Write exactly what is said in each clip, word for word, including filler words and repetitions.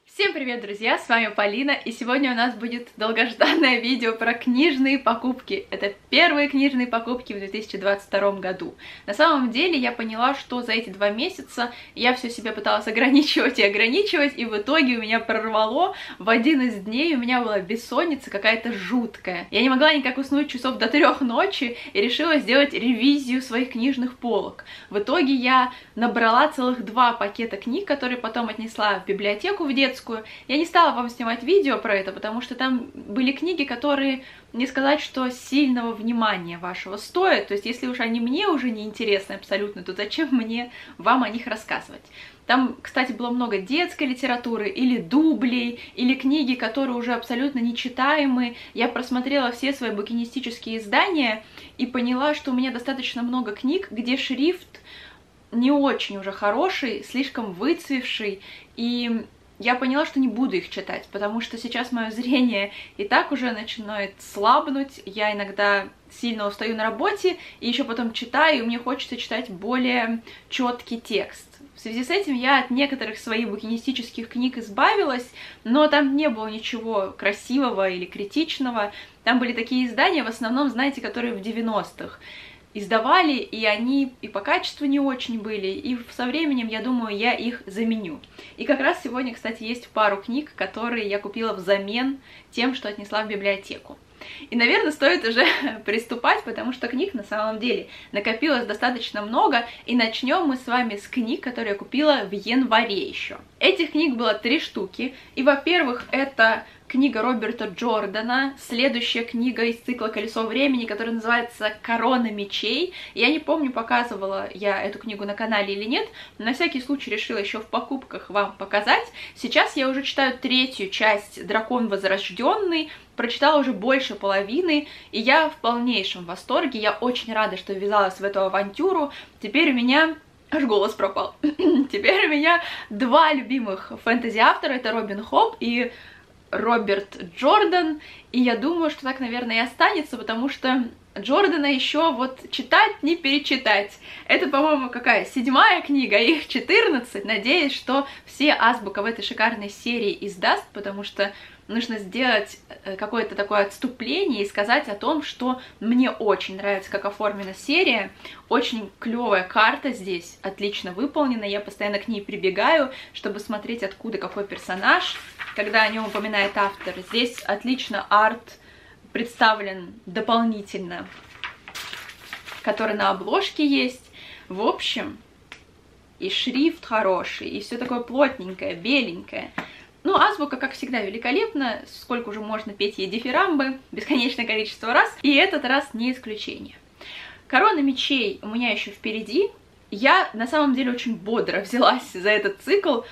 Всем привет, друзья! С вами Полина, и сегодня у нас будет долгожданное видео про книжные покупки. Это первые книжные покупки в две тысячи двадцать втором году. На самом деле я поняла, что за эти два месяца я все себя пыталась ограничивать и ограничивать, и в итоге у меня прорвало. В один из дней у меня была бессонница какая-то жуткая. Я не могла никак уснуть часов до трех ночи и решила сделать ревизию своих книжных полок. В итоге я набрала целых два пакета книг, которые потом отнесла в библиотеку в детскую. Я не стала вам снимать видео про это, потому что там были книги, которые, не сказать, что сильного внимания вашего стоят. То есть, если уж они мне уже не интересны абсолютно, то зачем мне вам о них рассказывать? Там, кстати, было много детской литературы, или дублей, или книги, которые уже абсолютно нечитаемы. Я просмотрела все свои букинистические издания и поняла, что у меня достаточно много книг, где шрифт не очень уже хороший, слишком выцвевший, и я поняла, что не буду их читать, потому что сейчас мое зрение и так уже начинает слабнуть, я иногда сильно устаю на работе, и еще потом читаю, и мне хочется читать более четкий текст. В связи с этим я от некоторых своих букинистических книг избавилась, но там не было ничего красивого или критичного, там были такие издания, в основном, знаете, которые в девяностых. Издавали, и они и по качеству не очень были, и со временем, я думаю, я их заменю. И как раз сегодня, кстати, есть пару книг, которые я купила взамен тем, что отнесла в библиотеку. И, наверное, стоит уже приступать, потому что книг на самом деле накопилось достаточно много, и начнем мы с вами с книг, которые я купила в январе еще. Этих книг было три штуки, и, во-первых, это книга Роберта Джордана, следующая книга из цикла «Колесо времени», которая называется «Корона мечей». Я не помню, показывала я эту книгу на канале или нет, но на всякий случай решила еще в покупках вам показать. Сейчас я уже читаю третью часть «Дракон возрожденный», прочитала уже больше половины, и я в полнейшем восторге, я очень рада, что ввязалась в эту авантюру. Теперь у меня... Аж голос пропал. Теперь у меня два любимых фэнтези-автора, это Робин Хоп и Роберт Джордан, и я думаю, что так, наверное, и останется, потому что Джордана еще вот читать, не перечитать. Это, по-моему, какая? Седьмая книга, их четырнадцать. Надеюсь, что все азбука в этой шикарной серии издаст, потому что нужно сделать какое-то такое отступление и сказать о том, что мне очень нравится, как оформлена серия. Очень клевая карта здесь, отлично выполнена, я постоянно к ней прибегаю, чтобы смотреть, откуда какой персонаж, когда о нем упоминает автор. Здесь отлично арт представлен дополнительно, который на обложке есть. В общем, и шрифт хороший, и все такое плотненькое, беленькое. Ну, азбука, как всегда, великолепна, сколько уже можно петь ей дифирамбы, бесконечное количество раз, и этот раз не исключение. Корона мечей у меня еще впереди. Я, на самом деле, очень бодро взялась за этот цикл.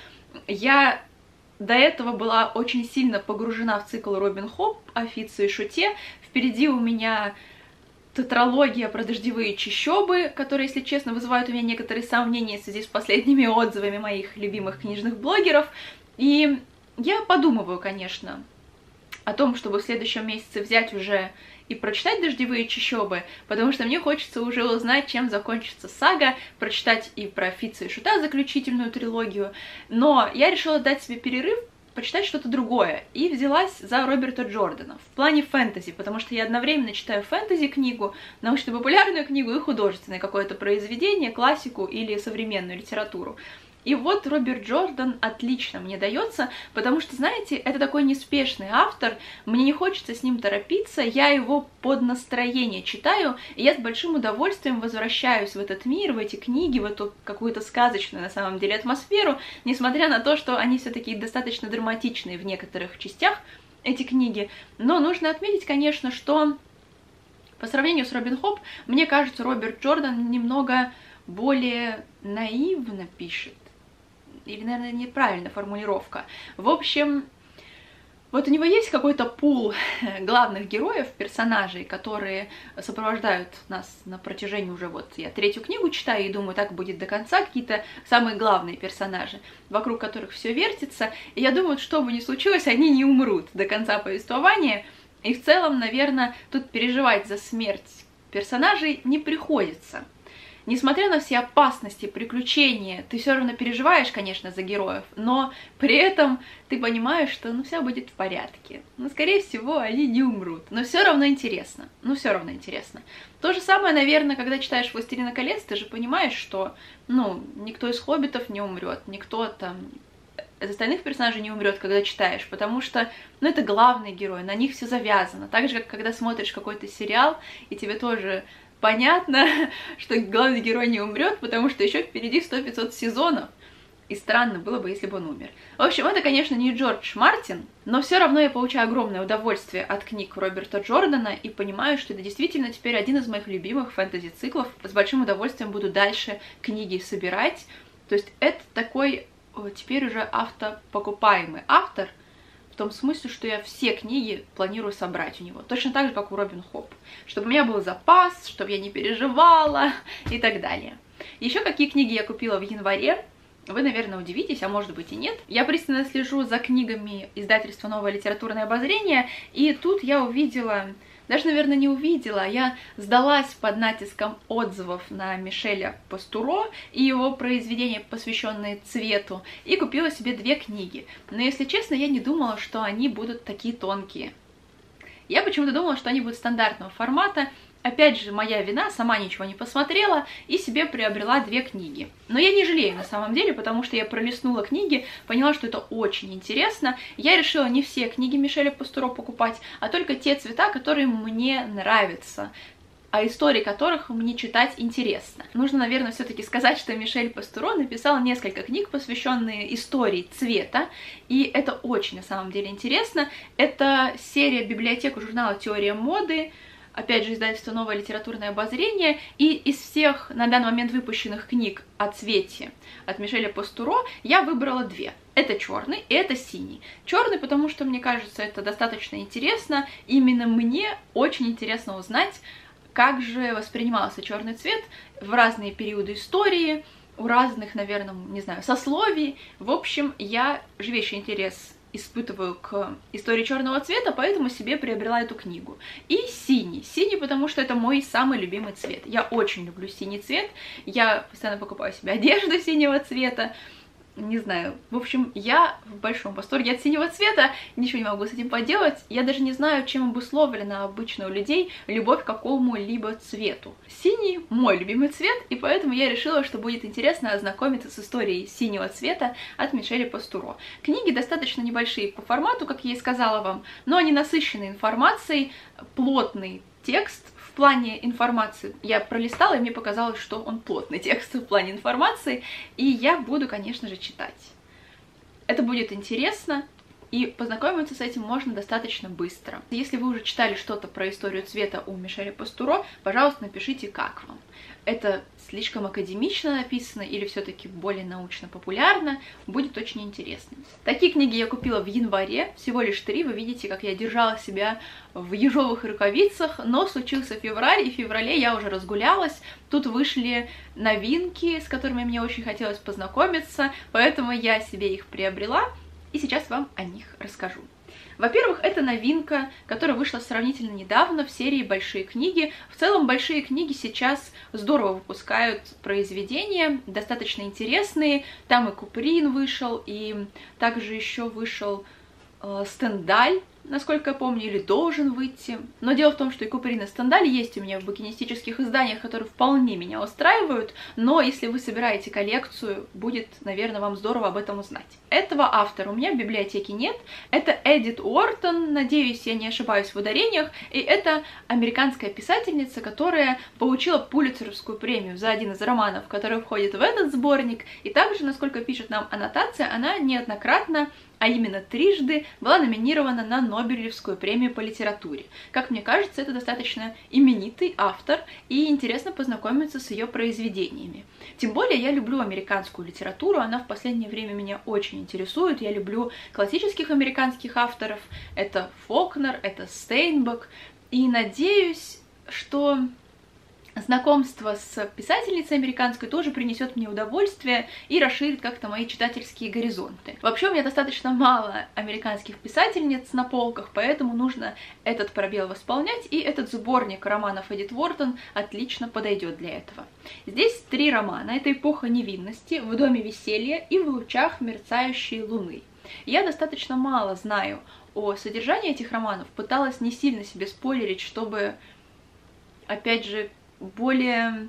Я до этого была очень сильно погружена в цикл Робин Хоп, о Фитце и Шуте. Впереди у меня тетралогия про дождевые чащобы, которые, если честно, вызывают у меня некоторые сомнения в связи с последними отзывами моих любимых книжных блогеров. И я подумываю, конечно, о том, чтобы в следующем месяце взять уже и прочитать «Дождевые чащобы», потому что мне хочется уже узнать, чем закончится сага, прочитать и про Фитца и Шута заключительную трилогию. Но я решила дать себе перерыв, почитать что-то другое, и взялась за Роберта Джордана в плане фэнтези, потому что я одновременно читаю фэнтези-книгу, научно-популярную книгу и художественное какое-то произведение, классику или современную литературу. И вот Роберт Джордан отлично мне дается, потому что, знаете, это такой неспешный автор, мне не хочется с ним торопиться, я его под настроение читаю, и я с большим удовольствием возвращаюсь в этот мир, в эти книги, в эту какую-то сказочную, на самом деле, атмосферу, несмотря на то, что они все-таки достаточно драматичные в некоторых частях, эти книги. Но нужно отметить, конечно, что по сравнению с Робин Хоп, мне кажется, Роберт Джордан немного более наивно пишет. Или, наверное, неправильная формулировка. В общем, вот у него есть какой-то пул главных героев, персонажей, которые сопровождают нас на протяжении уже, вот я третью книгу читаю и думаю, так будет до конца, какие-то самые главные персонажи, вокруг которых все вертится. И я думаю, что бы ни случилось, они не умрут до конца повествования. И в целом, наверное, тут переживать за смерть персонажей не приходится. Несмотря на все опасности, приключения, ты все равно переживаешь, конечно, за героев, но при этом ты понимаешь, что ну все будет в порядке. Но, скорее всего, они не умрут. Но все равно интересно. Ну, все равно интересно. То же самое, наверное, когда читаешь «Властелина колец», ты же понимаешь, что, ну, никто из хоббитов не умрет, никто там из остальных персонажей не умрет, когда читаешь, потому что, ну, это главные герои, на них все завязано. Так же, как когда смотришь какой-то сериал, и тебе тоже понятно, что главный герой не умрет, потому что еще впереди сто-пятьсот сезонов. И странно было бы, если бы он умер. В общем, это, конечно, не Джордж Мартин, но все равно я получаю огромное удовольствие от книг Роберта Джордана и понимаю, что это действительно теперь один из моих любимых фэнтези-циклов. С большим удовольствием буду дальше книги собирать. То есть это такой теперь уже автопокупаемый автор, в том смысле, что я все книги планирую собрать у него. Точно так же, как у Робин Хоп. Чтобы у меня был запас, чтобы я не переживала и так далее. Еще какие книги я купила в январе, вы, наверное, удивитесь, а может быть и нет. Я пристально слежу за книгами издательства «Новое литературное обозрение», и тут я увидела, даже, наверное, не увидела, я сдалась под натиском отзывов на Мишеля Пастуро и его произведения, посвященные цвету, и купила себе две книги. Но, если честно, я не думала, что они будут такие тонкие. Я почему-то думала, что они будут стандартного формата. Опять же, моя вина, сама ничего не посмотрела и себе приобрела две книги. Но я не жалею на самом деле, потому что я пролистнула книги, поняла, что это очень интересно. Я решила не все книги Мишеля Пастуро покупать, а только те цвета, которые мне нравятся, а истории которых мне читать интересно. Нужно, наверное, все-таки сказать, что Мишель Пастуро написал несколько книг, посвященные истории цвета, и это очень, на самом деле, интересно. Это серия библиотека журнала «Теория моды», опять же, издательство «Новое литературное обозрение», и из всех на данный момент выпущенных книг о цвете от Мишеля Пастуро я выбрала две. Это черный и это синий. Черный, потому что, мне кажется, это достаточно интересно. Именно мне очень интересно узнать, как же воспринимался черный цвет в разные периоды истории, у разных, наверное, не знаю, сословий. В общем, я живейший интерес испытываю к истории черного цвета, поэтому себе приобрела эту книгу. И синий. Синий, потому что это мой самый любимый цвет. Я очень люблю синий цвет. Я постоянно покупаю себе одежду синего цвета. Не знаю. В общем, я в большом восторге от синего цвета, ничего не могу с этим поделать. Я даже не знаю, чем обусловлена обычно у людей любовь к какому-либо цвету. Синий мой любимый цвет, и поэтому я решила, что будет интересно ознакомиться с историей синего цвета от Мишеля Пастуро. Книги достаточно небольшие по формату, как я и сказала вам, но они насыщены информацией, плотный текст. В плане информации я пролистала, и мне показалось, что он плотный текст в плане информации, и я буду, конечно же, читать. Это будет интересно, и познакомиться с этим можно достаточно быстро. Если вы уже читали что-то про историю цвета у Мишеля Пастуро, пожалуйста, напишите, как вам. Это слишком академично написано или все-таки более научно-популярно, будет очень интересно. Такие книги я купила в январе, всего лишь три, вы видите, как я держала себя в ежовых рукавицах, но случился февраль, и в феврале я уже разгулялась, тут вышли новинки, с которыми мне очень хотелось познакомиться, поэтому я себе их приобрела, и сейчас вам о них расскажу. Во-первых, это новинка, которая вышла сравнительно недавно в серии «Большие книги». В целом, большие книги сейчас здорово выпускают произведения, достаточно интересные. Там и Куприн вышел, и также еще вышел э, Стендаль, насколько я помню, или должен выйти. Но дело в том, что и Куприн, и Стендаль есть у меня в букинистических изданиях, которые вполне меня устраивают, но если вы собираете коллекцию, будет, наверное, вам здорово об этом узнать. Этого автора у меня в библиотеке нет. Это Эдит Уортон, надеюсь, я не ошибаюсь в ударениях, и это американская писательница, которая получила Пулитцеровскую премию за один из романов, который входит в этот сборник, и также, насколько пишет нам аннотация, она неоднократно, а именно трижды, была номинирована на Нобелевскую премию по литературе. Как мне кажется, это достаточно именитый автор, и интересно познакомиться с ее произведениями. Тем более я люблю американскую литературу, она в последнее время меня очень интересует. Я люблю классических американских авторов, это Фолкнер, это Стейнбек, и надеюсь, что знакомство с писательницей американской тоже принесет мне удовольствие и расширит как-то мои читательские горизонты. Вообще у меня достаточно мало американских писательниц на полках, поэтому нужно этот пробел восполнять, и этот сборник романов Эдит Уортон отлично подойдет для этого. Здесь три романа. Это «Эпоха невинности», «В доме веселья» и «В лучах мерцающей луны». Я достаточно мало знаю о содержании этих романов, пыталась не сильно себе спойлерить, чтобы, опять же, более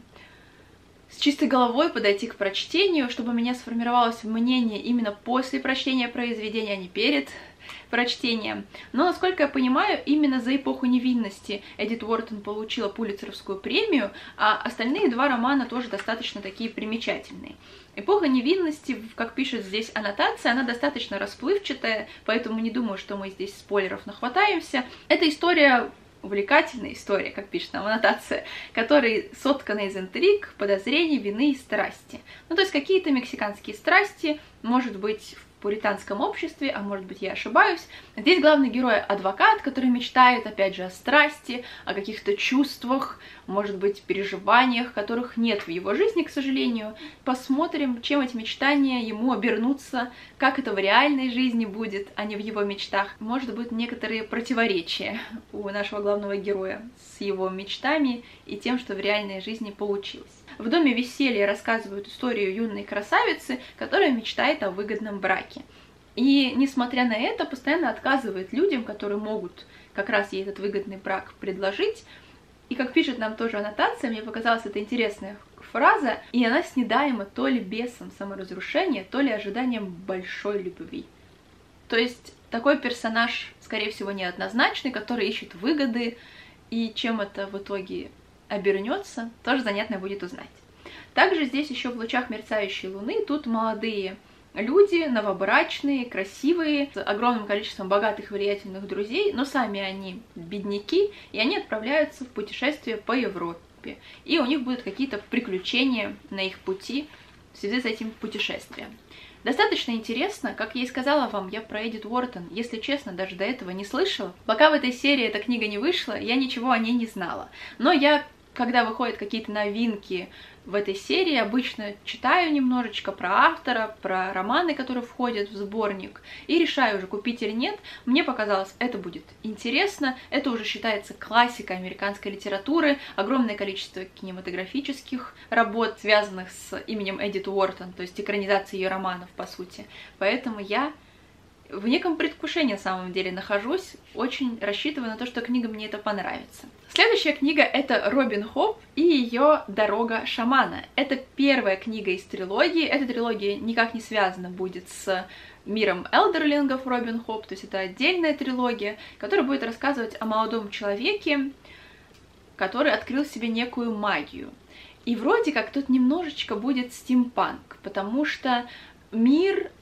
с чистой головой подойти к прочтению, чтобы у меня сформировалось мнение именно после прочтения произведения, а не перед прочтением. Но, насколько я понимаю, именно за «Эпоху невинности» Эдит Уортон получила Пулитцеровскую премию, а остальные два романа тоже достаточно такие примечательные. «Эпоха невинности», как пишет здесь аннотация, она достаточно расплывчатая, поэтому не думаю, что мы здесь спойлеров нахватаемся. Это история... увлекательная история, как пишет нам аннотация, которая соткана из интриг, подозрений, вины и страсти. Ну, то есть какие-то мексиканские страсти, может быть, в пуританском обществе, а может быть, я ошибаюсь. Здесь главный герой адвокат, который мечтает, опять же, о страсти, о каких-то чувствах, может быть, переживаниях, которых нет в его жизни, к сожалению. Посмотрим, чем эти мечтания ему обернутся, как это в реальной жизни будет, а не в его мечтах. Может быть, некоторые противоречия у нашего главного героя с его мечтами и тем, что в реальной жизни получилось. В доме веселья рассказывают историю юной красавицы, которая мечтает о выгодном браке. И, несмотря на это, постоянно отказывает людям, которые могут как раз ей этот выгодный брак предложить. И, как пишет нам тоже аннотация, мне показалась это интересная фраза, и она снедаема то ли бесом саморазрушения, то ли ожиданием большой любви. То есть такой персонаж, скорее всего, неоднозначный, который ищет выгоды, и чем это в итоге обернется, тоже занятно будет узнать. Также здесь еще в лучах мерцающей луны, тут молодые люди, новобрачные, красивые, с огромным количеством богатых влиятельных друзей, но сами они бедняки, и они отправляются в путешествие по Европе. И у них будут какие-то приключения на их пути в связи с этим путешествием. Достаточно интересно, как я и сказала вам, я про Эдит Уортон, если честно, даже до этого не слышала. Пока в этой серии эта книга не вышла, я ничего о ней не знала. Но я, когда выходят какие-то новинки в этой серии, обычно читаю немножечко про автора, про романы, которые входят в сборник, и решаю уже, купить или нет. Мне показалось, это будет интересно, это уже считается классикой американской литературы, огромное количество кинематографических работ, связанных с именем Эдит Уортон, то есть экранизации ее романов, по сути. Поэтому я в неком предвкушении на самом деле нахожусь, очень рассчитываю на то, что книга мне это понравится. Следующая книга — это Робин Хоп и ее «Дорога шамана». Это первая книга из трилогии. Эта трилогия никак не связана будет с миром элдерлингов Робин Хоп, то есть это отдельная трилогия, которая будет рассказывать о молодом человеке, который открыл себе некую магию. И вроде как тут немножечко будет стимпанк, потому что мир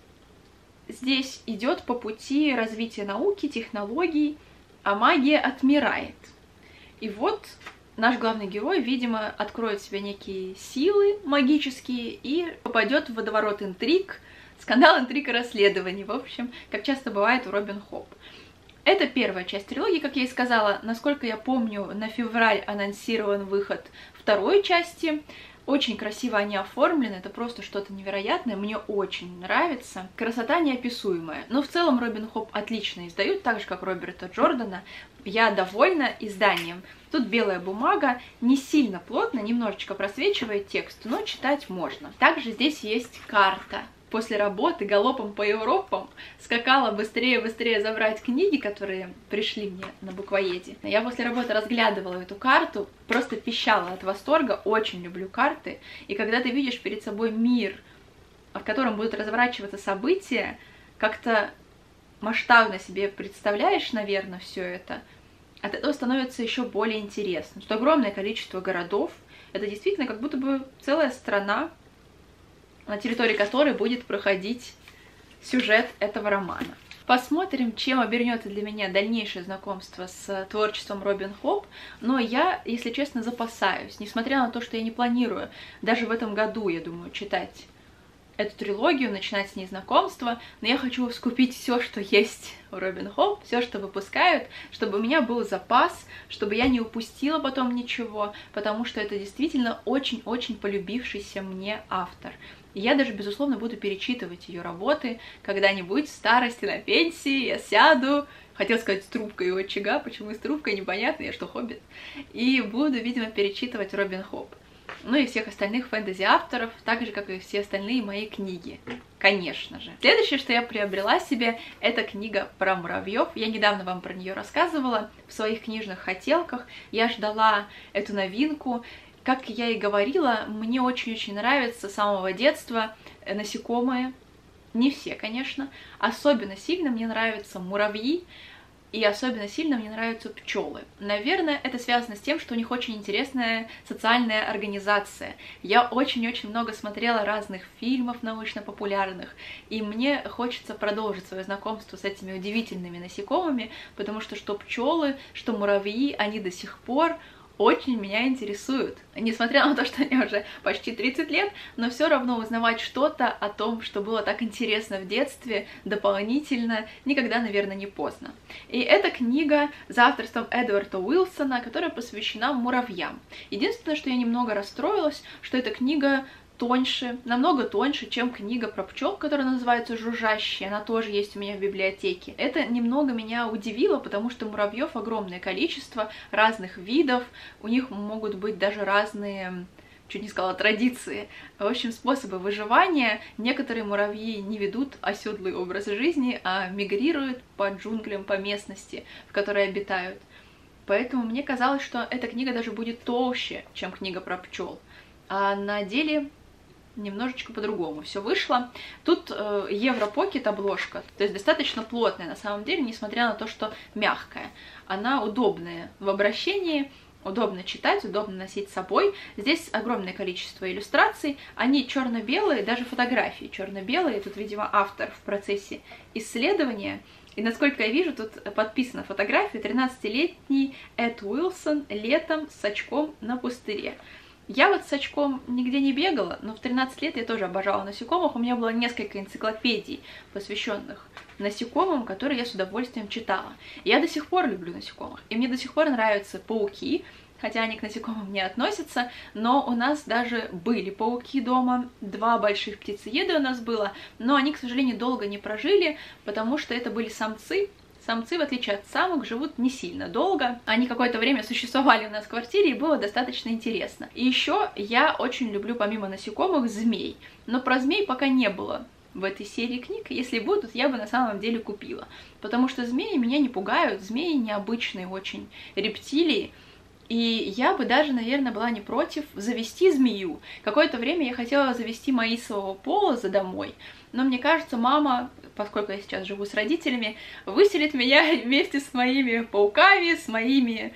здесь идет по пути развития науки, технологий, а магия отмирает. И вот наш главный герой, видимо, откроет в себе некие силы магические и попадет в водоворот интриг, скандал, интриг и расследований, в общем, как часто бывает у Робин Хоп. Это первая часть трилогии, как я и сказала. Насколько я помню, на февраль анонсирован выход второй части. Очень красиво они оформлены, это просто что-то невероятное, мне очень нравится. Красота неописуемая. Но в целом Робин Хоп отлично издают, так же как Роберта Джордана. Я довольна изданием. Тут белая бумага, не сильно плотно, немножечко просвечивает текст, но читать можно. Также здесь есть карта. После работы галопом по Европам скакала быстрее-быстрее забрать книги, которые пришли мне на буквоеде. Я после работы разглядывала эту карту, просто пищала от восторга, очень люблю карты. И когда ты видишь перед собой мир, в котором будут разворачиваться события, как-то масштабно себе представляешь, наверное, все это, от этого становится еще более интересно. Что огромное количество городов, это действительно как будто бы целая страна, на территории которой будет проходить сюжет этого романа. Посмотрим, чем обернется для меня дальнейшее знакомство с творчеством Робин Хоп, но я, если честно, запасаюсь, несмотря на то, что я не планирую даже в этом году, я думаю, читать эту трилогию, начинать с ней знакомство, но я хочу скупить все, что есть у Робин Хоуп, все, что выпускают, чтобы у меня был запас, чтобы я не упустила потом ничего, потому что это действительно очень-очень полюбившийся мне автор. И я даже, безусловно, буду перечитывать ее работы когда-нибудь в старости, на пенсии, я сяду, хотела сказать, с трубкой у очага, почему с трубкой, непонятно, я что, хоббит, и буду, видимо, перечитывать Робин Хоуп. Ну и всех остальных фэнтези-авторов, так же, как и все остальные мои книги, конечно же. Следующее, что я приобрела себе, это книга про муравьев. Я недавно вам про нее рассказывала в своих книжных хотелках. Я ждала эту новинку. Как я и говорила, мне очень-очень нравятся с самого детства насекомые. Не все, конечно. Особенно сильно мне нравятся муравьи. И особенно сильно мне нравятся пчелы. Наверное, это связано с тем, что у них очень интересная социальная организация. Я очень-очень много смотрела разных фильмов научно-популярных, и мне хочется продолжить свое знакомство с этими удивительными насекомыми, потому что что пчелы, что муравьи, они до сих пор очень меня интересуют. Несмотря на то, что мне уже почти тридцать лет, но все равно узнавать что-то о том, что было так интересно в детстве, дополнительно, никогда, наверное, не поздно. И эта книга за авторством Эдварда Уилсона, которая посвящена муравьям. Единственное, что я немного расстроилась, что эта книга тоньше, намного тоньше, чем книга про пчел, которая называется «Жужжащие». Она тоже есть у меня в библиотеке. Это немного меня удивило, потому что муравьев огромное количество, разных видов, у них могут быть даже разные, чуть не сказала, традиции, в общем, способы выживания. Некоторые муравьи не ведут оседлый образ жизни, а мигрируют по джунглям, по местности, в которой обитают. Поэтому мне казалось, что эта книга даже будет толще, чем книга про пчел. А на деле немножечко по-другому все вышло. Тут э, Европокет обложка, то есть достаточно плотная на самом деле, несмотря на то, что мягкая. Она удобная в обращении, удобно читать, удобно носить с собой. Здесь огромное количество иллюстраций, они черно-белые, даже фотографии черно-белые. Тут, видимо, автор в процессе исследования. И, насколько я вижу, тут подписана фотография тринадцатилетний Эд Уилсон летом с очком на пустыре. Я вот с очком нигде не бегала, но в тринадцать лет я тоже обожала насекомых. У меня было несколько энциклопедий, посвященных насекомым, которые я с удовольствием читала. Я до сих пор люблю насекомых, и мне до сих пор нравятся пауки, хотя они к насекомым не относятся, но у нас даже были пауки дома, два больших птицееда у нас было, но они, к сожалению, долго не прожили, потому что это были самцы. Самцы, в отличие от самок, живут не сильно долго. Они какое-то время существовали у нас в квартире, и было достаточно интересно. И еще я очень люблю, помимо насекомых, змей. Но про змей пока не было в этой серии книг. Если будут, я бы на самом деле купила. Потому что змеи меня не пугают. Змеи необычные очень рептилии. И я бы даже, наверное, была не против завести змею. Какое-то время я хотела завести маисового полоза домой, но мне кажется, мама, поскольку я сейчас живу с родителями, выселит меня вместе с моими пауками, с моими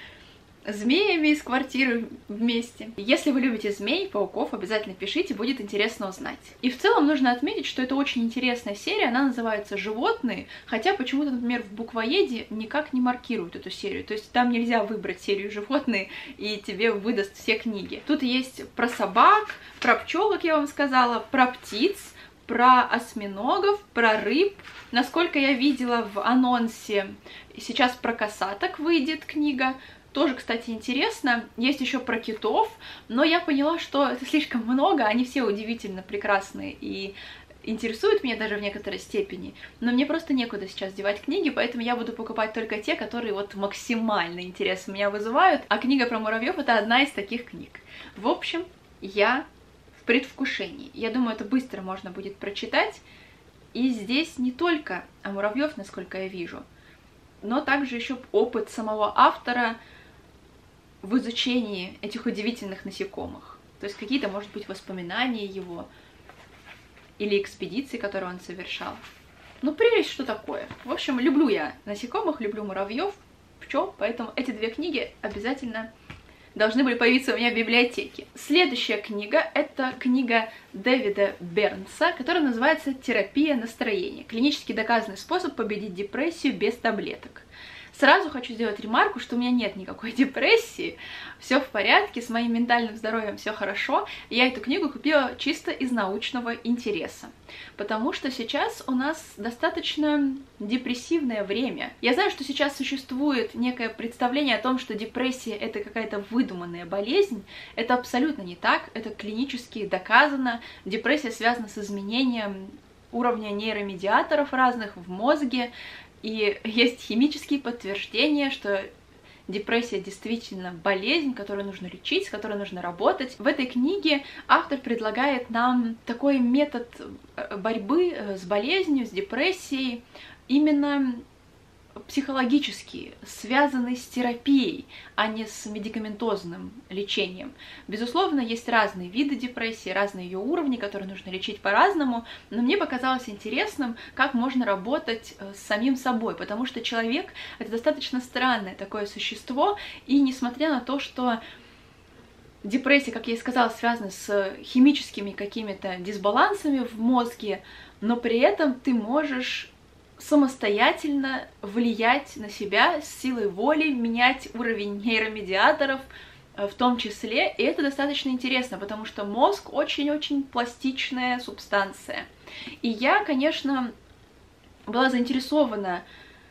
змеями из квартиры вместе. Если вы любите змей, пауков, обязательно пишите, будет интересно узнать. И в целом нужно отметить, что это очень интересная серия, она называется «Животные», хотя почему-то, например, в буквоеде никак не маркируют эту серию, то есть там нельзя выбрать серию «Животные» и тебе выдаст все книги. Тут есть про собак, про пчел, как я вам сказала, про птиц, про осьминогов, про рыб. Насколько я видела в анонсе, сейчас про косаток выйдет книга. Тоже, кстати, интересно. Есть еще про китов, но я поняла, что это слишком много, они все удивительно прекрасные и интересуют меня даже в некоторой степени, но мне просто некуда сейчас девать книги, поэтому я буду покупать только те, которые вот максимально интерес у меня вызывают, а книга про муравьев — это одна из таких книг. В общем, я в предвкушении. Я думаю, это быстро можно будет прочитать, и здесь не только о муравьев, насколько я вижу, но также еще опыт самого автора в изучении этих удивительных насекомых. То есть какие-то, может быть, воспоминания его или экспедиции, которые он совершал. Ну, прелесть, что такое. В общем, люблю я насекомых, люблю муравьев, пчел, поэтому эти две книги обязательно должны были появиться у меня в библиотеке. Следующая книга — это книга Дэвида Бернса, которая называется «Терапия настроения. Клинически доказанный способ победить депрессию без таблеток». Сразу хочу сделать ремарку, что у меня нет никакой депрессии, все в порядке, с моим ментальным здоровьем все хорошо. Я эту книгу купила чисто из научного интереса, потому что сейчас у нас достаточно депрессивное время. Я знаю, что сейчас существует некое представление о том, что депрессия — это какая-то выдуманная болезнь. Это абсолютно не так, это клинически доказано. Депрессия связана с изменением уровня нейромедиаторов разных в мозге, и есть химические подтверждения, что депрессия действительно болезнь, которую нужно лечить, с которой нужно работать. В этой книге автор предлагает нам такой метод борьбы с болезнью, с депрессией, именно психологически, связанный с терапией, а не с медикаментозным лечением. Безусловно, есть разные виды депрессии, разные ее уровни, которые нужно лечить по-разному, но мне показалось интересным, как можно работать с самим собой, потому что человек — это достаточно странное такое существо, и несмотря на то, что депрессия, как я и сказала, связана с химическими какими-то дисбалансами в мозге, но при этом ты можешь самостоятельно влиять на себя с силой воли, менять уровень нейромедиаторов в том числе, и это достаточно интересно, потому что мозг очень-очень пластичная субстанция. И я, конечно, была заинтересована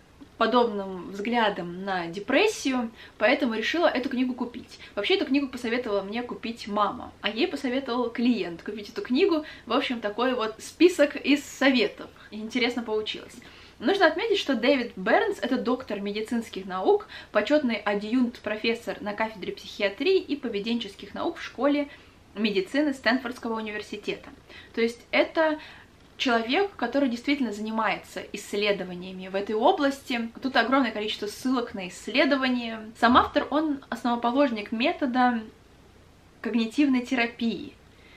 подобным взглядом на депрессию, поэтому решила эту книгу купить. Вообще, эту книгу посоветовала мне купить мама, а ей посоветовал клиент купить эту книгу. В общем, такой вот список из советов. Интересно получилось. Нужно отметить, что Дэвид Бернс — это доктор медицинских наук, почетный адъюнкт-профессор на кафедре психиатрии и поведенческих наук в школе медицины Стэнфордского университета. То есть это человек, который действительно занимается исследованиями в этой области. Тут огромное количество ссылок на исследования. Сам автор, он основоположник метода когнитивной терапии.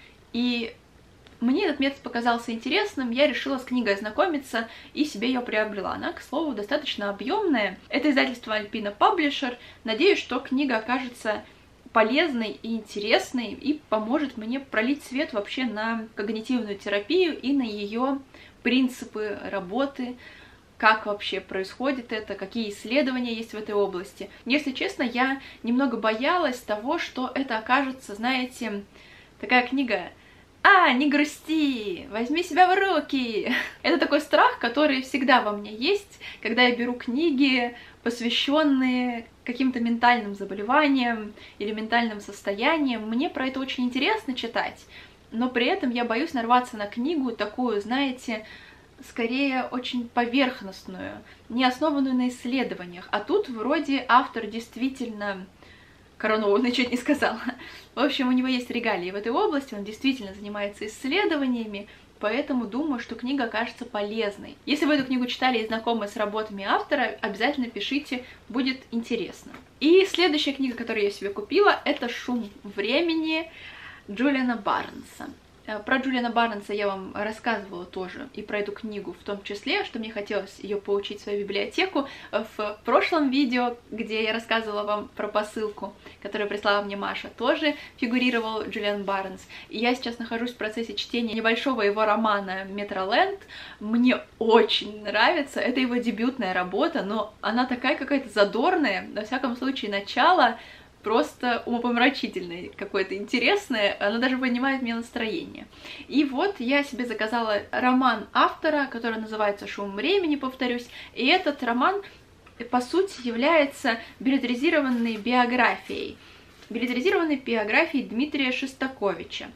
И мне этот метод показался интересным, я решила с книгой ознакомиться и себе ее приобрела. Она, к слову, достаточно объемная. Это издательство Alpina Publisher. Надеюсь, что книга окажется полезной и интересной и поможет мне пролить свет вообще на когнитивную терапию и на ее принципы работы, как вообще происходит это, какие исследования есть в этой области. Если честно, я немного боялась того, что это окажется, знаете, такая книга: «А, не грусти, возьми себя в руки». Это такой страх, который всегда во мне есть, когда я беру книги, посвященные каким-то ментальным заболеваниям или ментальным состояниям. Мне про это очень интересно читать, но при этом я боюсь нарваться на книгу такую, знаете, скорее очень поверхностную, не основанную на исследованиях. А тут вроде автор действительно коронованный, чуть не сказала. В общем, у него есть регалии в этой области, он действительно занимается исследованиями, поэтому думаю, что книга окажется полезной. Если вы эту книгу читали и знакомы с работами автора, обязательно пишите, будет интересно. И следующая книга, которую я себе купила, это «Шум времени» Джулиана Барнса. Про Джулиана Барнса я вам рассказывала тоже, и про эту книгу в том числе, что мне хотелось ее получить в свою библиотеку. В прошлом видео, где я рассказывала вам про посылку, которую прислала мне Маша, тоже фигурировал Джулиан Барнс. И я сейчас нахожусь в процессе чтения небольшого его романа «Метроленд». Мне очень нравится, это его дебютная работа, но она такая какая-то задорная, во всяком случае, начало просто умопомрачительное, какое-то интересное, оно даже поднимает мне настроение. И вот я себе заказала роман автора, который называется «Шум времени», повторюсь, и этот роман, по сути, является билетризированной биографией, билетризированной биографией Дмитрия Шостаковича.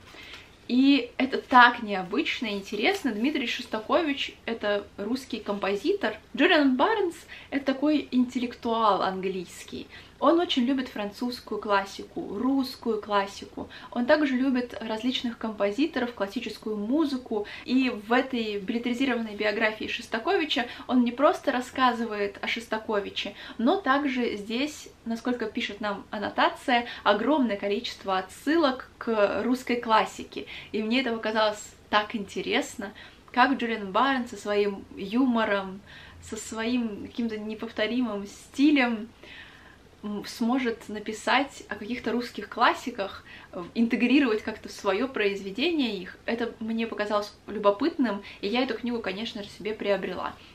И это так необычно и интересно. Дмитрий Шостакович — это русский композитор. Джулиан Барнс — это такой интеллектуал английский. Он очень любит французскую классику, русскую классику. Он также любит различных композиторов, классическую музыку. И в этой билетризированной биографии Шостаковича он не просто рассказывает о Шостаковиче, но также здесь, насколько пишет нам аннотация, огромное количество отсылок к русской классике. И мне это показалось так интересно, как Джулиан Барнс со своим юмором, со своим каким-то неповторимым стилем сможет написать о каких-то русских классиках, интегрировать как-то в свое произведение их. Это мне показалось любопытным, и я эту книгу, конечно же, себе приобрела.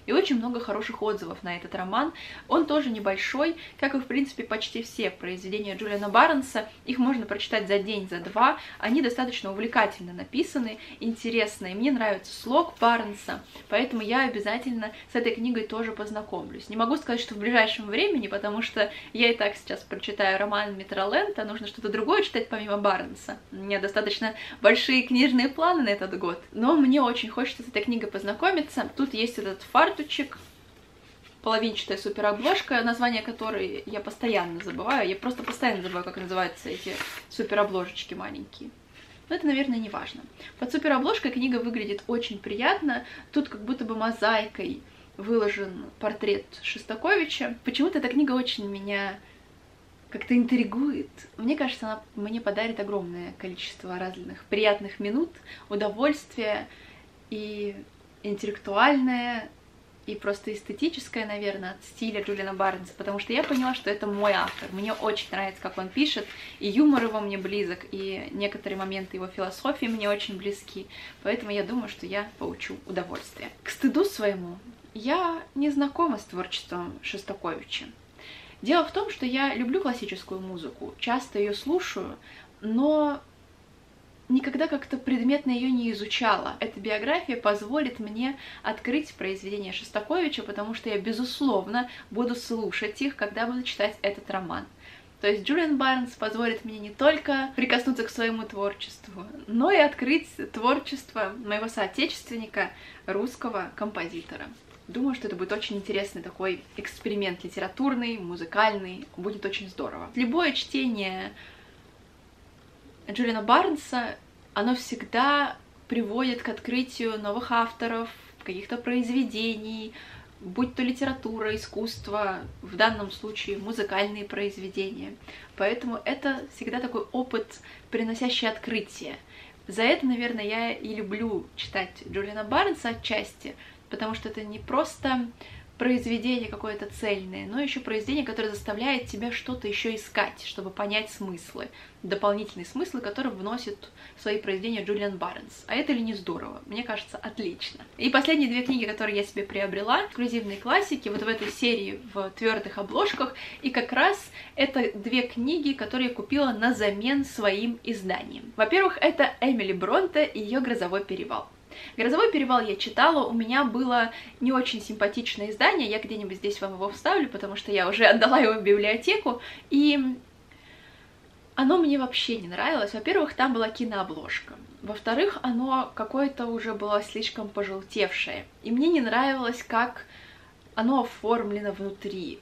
и очень много хороших отзывов на этот роман. Он тоже небольшой, как и, в принципе, почти все произведения Джулиана Барнса. Их можно прочитать за день, за два. Они достаточно увлекательно написаны, интересные. Мне нравится слог Барнса, поэтому я обязательно с этой книгой тоже познакомлюсь. Не могу сказать, что в ближайшем времени, потому что я и так сейчас прочитаю роман Митра Лента, нужно что-то другое читать помимо Барнса. У меня достаточно большие книжные планы на этот год. Но мне очень хочется с этой книгой познакомиться. Тут есть этот фартучек, половинчатая суперобложка, название которой я постоянно забываю. Я просто постоянно забываю, как называются эти суперобложечки маленькие. Но это, наверное, не важно. Под суперобложкой книга выглядит очень приятно. Тут как будто бы мозаикой выложен портрет Шостаковича. Почему-то эта книга очень меня как-то интригует. Мне кажется, она мне подарит огромное количество разных приятных минут, удовольствия и интеллектуальное, и просто эстетическое, наверное, от стиля Джулиана Барнса, потому что я поняла, что это мой автор. Мне очень нравится, как он пишет, и юмор его мне близок, и некоторые моменты его философии мне очень близки, поэтому я думаю, что я получу удовольствие. К стыду своему, я не знакома с творчеством Шостаковича. Дело в том, что я люблю классическую музыку, часто ее слушаю, но никогда как-то предметно ее не изучала. Эта биография позволит мне открыть произведения Шостаковича, потому что я, безусловно, буду слушать их, когда буду читать этот роман. То есть Джулиан Барнс позволит мне не только прикоснуться к своему творчеству, но и открыть творчество моего соотечественника, русского композитора. Думаю, что это будет очень интересный такой эксперимент литературный, музыкальный, будет очень здорово. Любое чтение Джулиана Барнса, оно всегда приводит к открытию новых авторов, каких-то произведений, будь то литература, искусство, в данном случае музыкальные произведения. Поэтому это всегда такой опыт, приносящий открытие. За это, наверное, я и люблю читать Джулиана Барнса отчасти, потому что это не просто произведение какое-то цельное, но еще произведение, которое заставляет тебя что-то еще искать, чтобы понять смыслы, дополнительные смыслы, которые вносит в свои произведения Джулиан Барнс. А это ли не здорово? Мне кажется, отлично. И последние две книги, которые я себе приобрела, эксклюзивные классики, вот в этой серии в твердых обложках, и как раз это две книги, которые я купила на замен своим изданиям. Во-первых, это Эмили Бронте и ее «Грозовой перевал». «Грозовой перевал» я читала, у меня было не очень симпатичное издание, я где-нибудь здесь вам его вставлю, потому что я уже отдала его в библиотеку, и оно мне вообще не нравилось. Во-первых, там была кинообложка, во-вторых, оно какое-то уже было слишком пожелтевшее, и мне не нравилось, как оно оформлено внутри.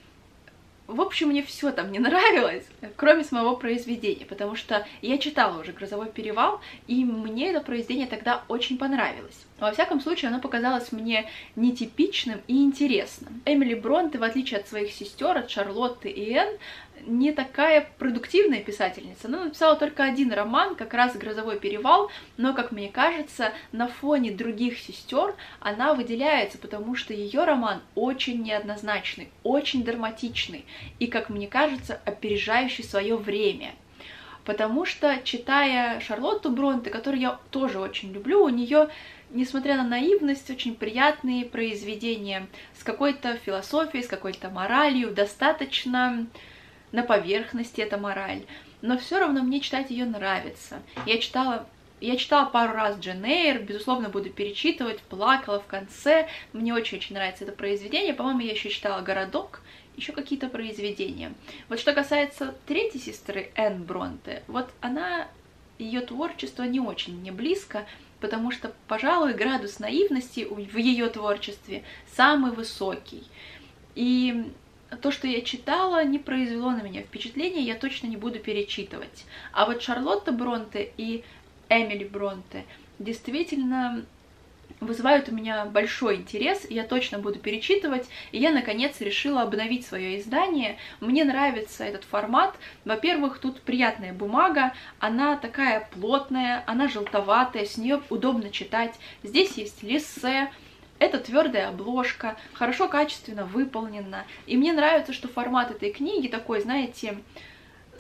В общем, мне все там не нравилось, кроме самого произведения, потому что я читала уже «Грозовой перевал», и мне это произведение тогда очень понравилось. Во всяком случае, оно показалось мне нетипичным и интересным. Эмили Бронте, в отличие от своих сестер, от Шарлотты и Энн, не такая продуктивная писательница. Она написала только один роман, как раз «Грозовой перевал», но, как мне кажется, на фоне других сестер она выделяется, потому что ее роман очень неоднозначный, очень драматичный и, как мне кажется, опережающий свое время. Потому что, читая Шарлотту Бронте, которую я тоже очень люблю, у нее, несмотря на наивность, очень приятные произведения с какой-то философией, с какой-то моралью, достаточно на поверхности эта мораль, но все равно мне читать ее нравится. Я читала, я читала пару раз Джейн Эйр, безусловно, буду перечитывать, плакала в конце, мне очень-очень нравится это произведение, по-моему, я еще читала «Городок», еще какие-то произведения. Вот что касается третьей сестры, Энн Бронте, вот она, ее творчество не очень мне близко, потому что, пожалуй, градус наивности в ее творчестве самый высокий. И то, что я читала, не произвело на меня впечатления, я точно не буду перечитывать. А вот Шарлотта Бронте и Эмили Бронте действительно вызывают у меня большой интерес, я точно буду перечитывать, и я, наконец, решила обновить свое издание. Мне нравится этот формат. Во-первых, тут приятная бумага, она такая плотная, она желтоватая, с нее удобно читать. Здесь есть лиссе, это твердая обложка, хорошо, качественно выполнена. И мне нравится, что формат этой книги такой, знаете,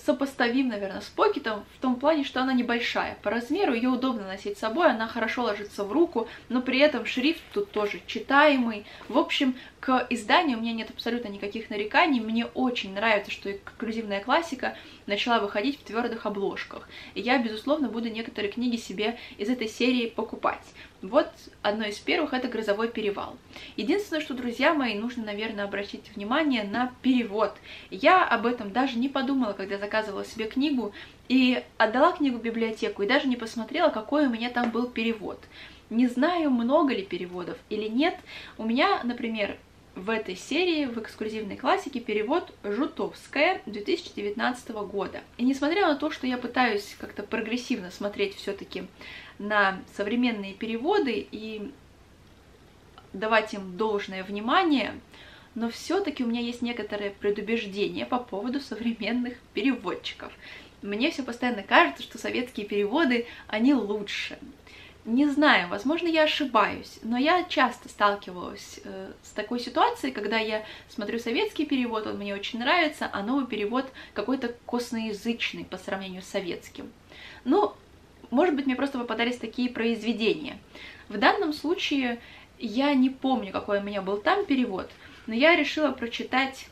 сопоставим, наверное, с Покетом в том плане, что она небольшая. По размеру ее удобно носить с собой, она хорошо ложится в руку, но при этом шрифт тут тоже читаемый. В общем, к изданию у меня нет абсолютно никаких нареканий. Мне очень нравится, что эксклюзивная классика начала выходить в твердых обложках. И я, безусловно, буду некоторые книги себе из этой серии покупать. Вот одно из первых — это «Грозовой перевал». Единственное, что, друзья мои, нужно, наверное, обратить внимание на перевод. Я об этом даже не подумала, когда заказывала себе книгу, и отдала книгу в библиотеку, и даже не посмотрела, какой у меня там был перевод. Не знаю, много ли переводов или нет. У меня, например, в этой серии, в эксклюзивной классике, перевод Жутовская две тысячи девятнадцатого года. И несмотря на то, что я пытаюсь как-то прогрессивно смотреть все-таки на современные переводы и давать им должное внимание, но все-таки у меня есть некоторые предубеждения по поводу современных переводчиков. Мне все постоянно кажется, что советские переводы, они лучше. Не знаю, возможно, я ошибаюсь, но я часто сталкивалась э, с такой ситуацией, когда я смотрю советский перевод, он мне очень нравится, а новый перевод какой-то косноязычный по сравнению с советским. Ну, может быть, мне просто попадались такие произведения. В данном случае я не помню, какой у меня был там перевод, но я решила прочитать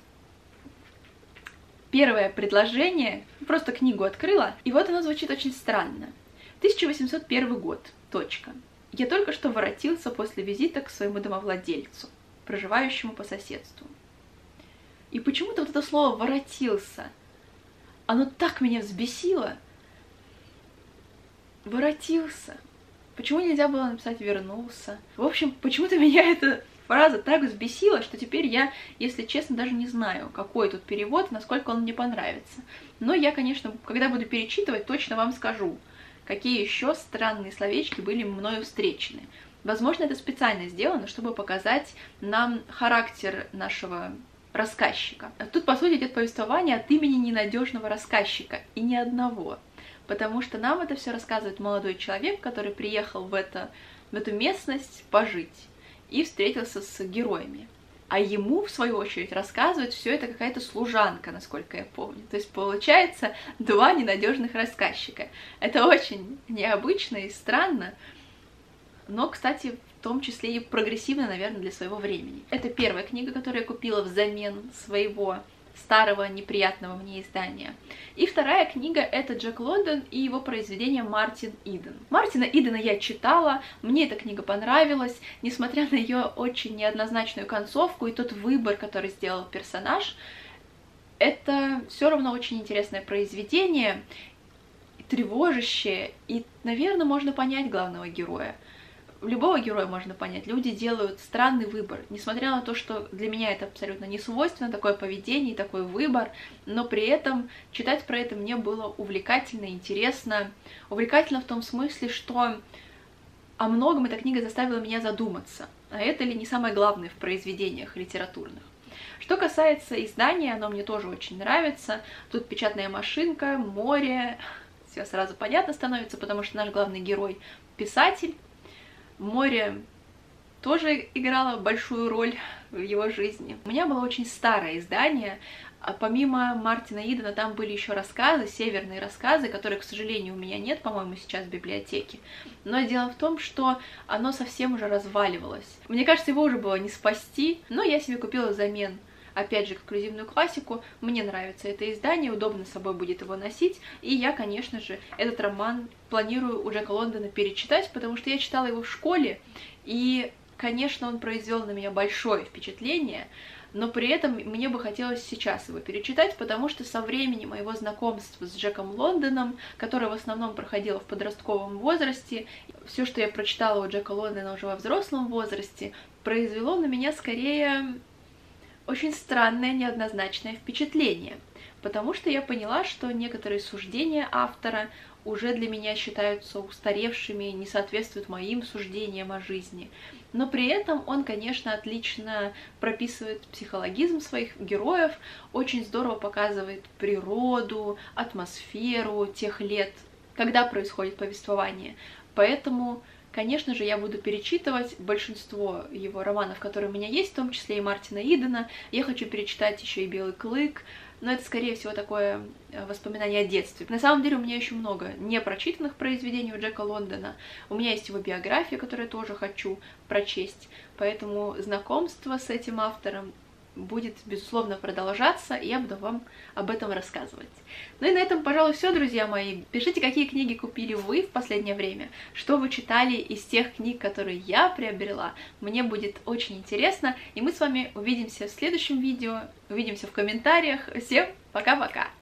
первое предложение, просто книгу открыла, и вот оно звучит очень странно. тысяча восемьсот первый год. Точка. Я только что воротился после визита к своему домовладельцу, проживающему по соседству. И почему-то вот это слово «воротился», оно так меня взбесило. Воротился. Почему нельзя было написать «вернулся»? В общем, почему-то меня эта фраза так взбесила, что теперь я, если честно, даже не знаю, какой тут перевод, насколько он мне понравится. Но я, конечно, когда буду перечитывать, точно вам скажу, какие еще странные словечки были мною встречены. Возможно, это специально сделано, чтобы показать нам характер нашего рассказчика. Тут, по сути, идет повествование от имени ненадежного рассказчика, и ни одного. Потому что нам это все рассказывает молодой человек, который приехал в, это, в эту местность пожить и встретился с героями. А ему, в свою очередь, рассказывает все это какая-то служанка, насколько я помню. То есть, получается, два ненадежных рассказчика. Это очень необычно и странно, но, кстати, в том числе и прогрессивно, наверное, для своего времени. Это первая книга, которую я купила взамен своего старого неприятного мне издания. И вторая книга — это Джек Лондон и его произведение «Мартин Иден». Мартина Идена я читала, мне эта книга понравилась, несмотря на ее очень неоднозначную концовку и тот выбор, который сделал персонаж. Это все равно очень интересное произведение, тревожащее, и, наверное, можно понять главного героя. Любого героя можно понять. Люди делают странный выбор, несмотря на то, что для меня это абсолютно не свойственно, такое поведение и такой выбор, но при этом читать про это мне было увлекательно, интересно. Увлекательно в том смысле, что о многом эта книга заставила меня задуматься, а это ли не самое главное в произведениях литературных. Что касается издания, оно мне тоже очень нравится. Тут печатная машинка, море, все сразу понятно становится, потому что наш главный герой — писатель. Море тоже играло большую роль в его жизни. У меня было очень старое издание, а помимо Мартина Идена там были еще рассказы, северные рассказы, которые, к сожалению, у меня нет, по-моему, сейчас в библиотеке. Но дело в том, что оно совсем уже разваливалось. Мне кажется, его уже было не спасти, но я себе купила взамен, опять же, эксклюзивную классику. Мне нравится это издание, удобно с собой будет его носить. И я, конечно же, этот роман планирую у Джека Лондона перечитать, потому что я читала его в школе, и, конечно, он произвел на меня большое впечатление, но при этом мне бы хотелось сейчас его перечитать, потому что со времени моего знакомства с Джеком Лондоном, которое в основном проходило в подростковом возрасте, все, что я прочитала у Джека Лондона уже во взрослом возрасте, произвело на меня скорее очень странное, неоднозначное впечатление, потому что я поняла, что некоторые суждения автора уже для меня считаются устаревшими, не соответствуют моим суждениям о жизни. Но при этом он, конечно, отлично прописывает психологизм своих героев, очень здорово показывает природу, атмосферу тех лет, когда происходит повествование. Поэтому, конечно же, я буду перечитывать большинство его романов, которые у меня есть, в том числе и Мартина Идена. Я хочу перечитать еще и «Белый клык», но это, скорее всего, такое воспоминание о детстве. На самом деле у меня еще много непрочитанных произведений у Джека Лондона, у меня есть его биография, которую я тоже хочу прочесть, поэтому знакомство с этим автором будет, безусловно, продолжаться, и я буду вам об этом рассказывать. Ну и на этом, пожалуй, все, друзья мои. Пишите, какие книги купили вы в последнее время, что вы читали из тех книг, которые я приобрела. Мне будет очень интересно, и мы с вами увидимся в следующем видео, увидимся в комментариях. Всем пока-пока!